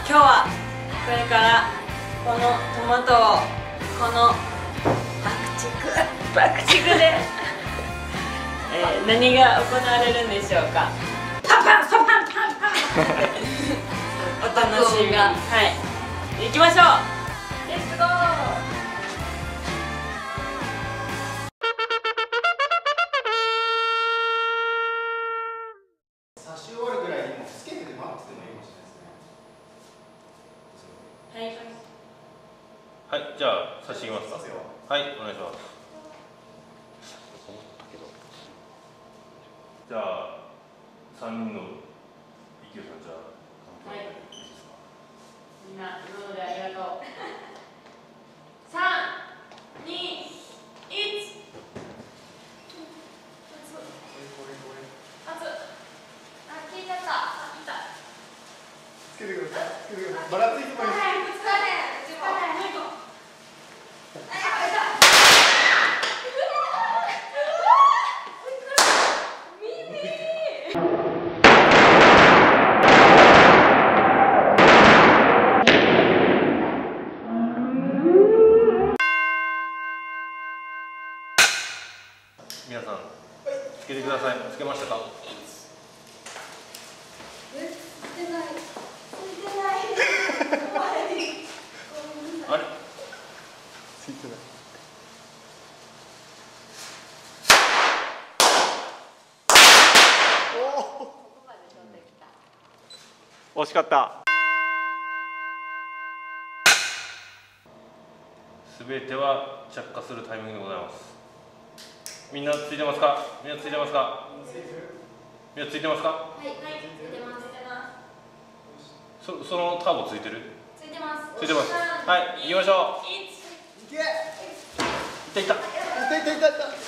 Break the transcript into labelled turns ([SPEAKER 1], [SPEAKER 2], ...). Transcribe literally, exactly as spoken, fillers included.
[SPEAKER 1] 今日はこれからこのトマトをこの爆竹爆竹で、えー、何が行われるんでしょうか。パンパンパンパンパンパンお楽しみ。はい、行きましょう。レッツゴー。
[SPEAKER 2] はい、じゃあ差し入れますか。はい、お願いします。じゃあ三人の息をさんじゃあ、はい、いいですか。みんな今までありがとう。三、二、一。熱。あ、聞いちゃった。あ、いた。つけてください。つけてください。ばらついてもいい。皆さん、つけてください。つけましたか。え、つけない。ついてない。あれ。ついてない。お。惜しかった。すべては着火するタイミングでございます。みんなついてますか。みんなついてますか。みんなついてますか。はい、はい、ついてます。そ、そのターボついてる。ついてます。ついてます。はい、行きましょう。いけ。いったいった。いったいったいったいった。